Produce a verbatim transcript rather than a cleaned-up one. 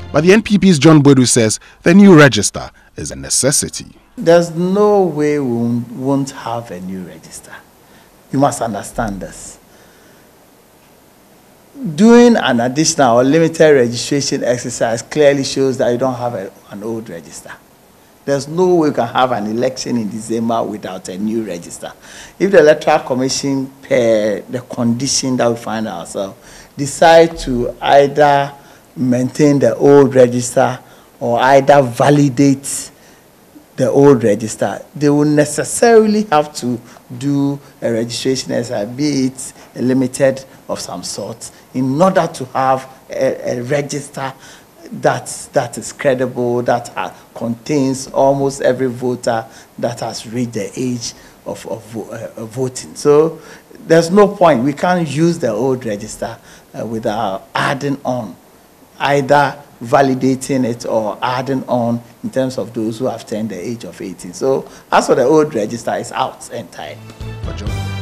But the N P P's John Bodu says the new register is a necessity. There's no way we won't have a new register. You must understand this. Doing an additional or limited registration exercise clearly shows that you don't have a, an old register. There's no way you can have an election in December without a new register. If the Electoral Commission, per the condition that we find ourselves, decide to either maintain the old register or either validate the old register, they will necessarily have to do a registration exercise, be it a limited of some sort, in order to have a, a register that, that is credible, that uh, contains almost every voter that has reached the age of, of uh, voting. So there's no point. We can't use the old register uh, without adding on, either validating it or adding on in terms of those who have turned the age of eighteen. So as for the old register, it's out entirely.